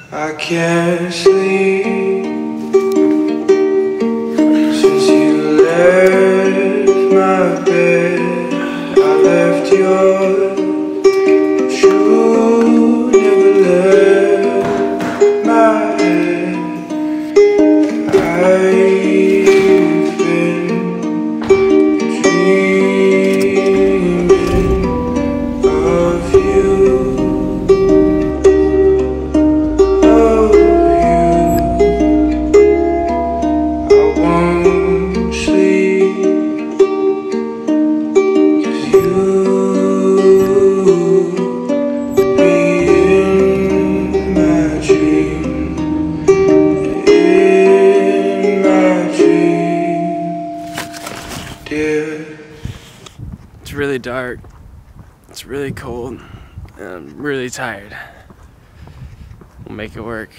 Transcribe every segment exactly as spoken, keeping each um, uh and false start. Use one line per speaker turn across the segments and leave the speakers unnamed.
I can't sleep since you left my bed. I left yours, but you never left my head. I've been dreaming of you.
It's really dark, it's really cold, and I'm really tired. We'll make it work.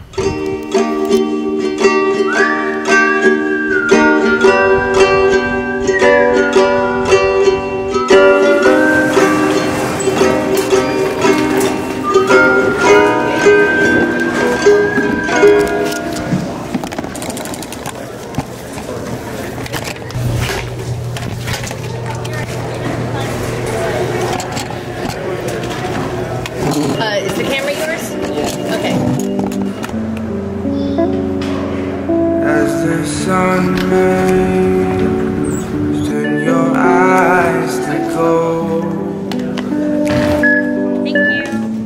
Uh, is the camera yours? Yeah. Okay.
As the sun melts, turn your eyes to gold.
Thank you.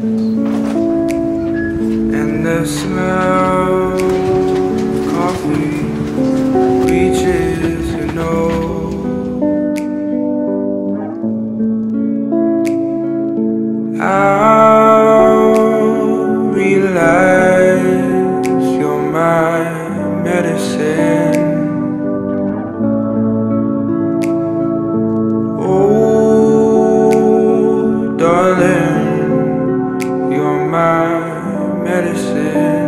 And the smell of coffee reaches your nose. I'll realize you're my medicine. Oh, darling, you're my medicine.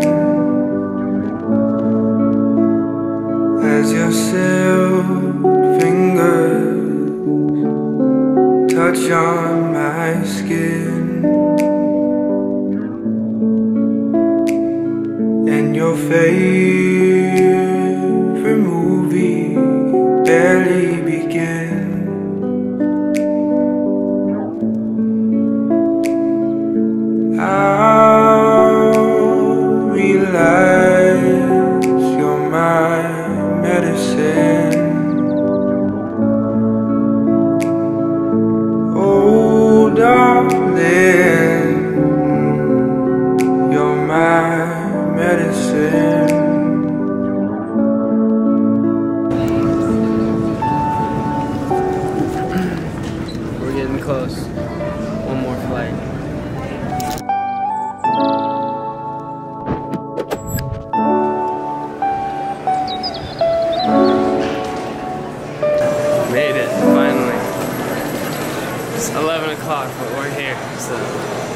As your silk fingers touch on my skin, and your favorite movie barely begins. I'll realize you're my medicine. Oh, darling, you're my medicine.
We're getting close. One more flight. Made it, finally. It's eleven o'clock, but we're here, so